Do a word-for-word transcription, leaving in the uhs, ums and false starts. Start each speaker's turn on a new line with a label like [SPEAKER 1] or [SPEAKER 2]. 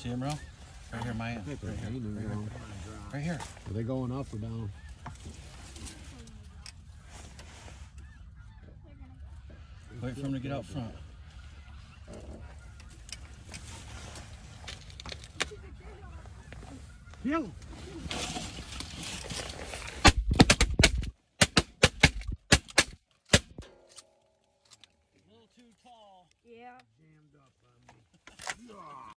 [SPEAKER 1] see him, Ro? Right here, Maya.
[SPEAKER 2] I think they're
[SPEAKER 1] Right here.
[SPEAKER 2] hanging
[SPEAKER 1] Right here.
[SPEAKER 2] down.
[SPEAKER 1] Right here.
[SPEAKER 2] Are they going up or down?
[SPEAKER 1] Wait for him to get out front.
[SPEAKER 2] Yeah.
[SPEAKER 1] A little too tall.
[SPEAKER 3] Yeah.
[SPEAKER 2] Jammed up on me.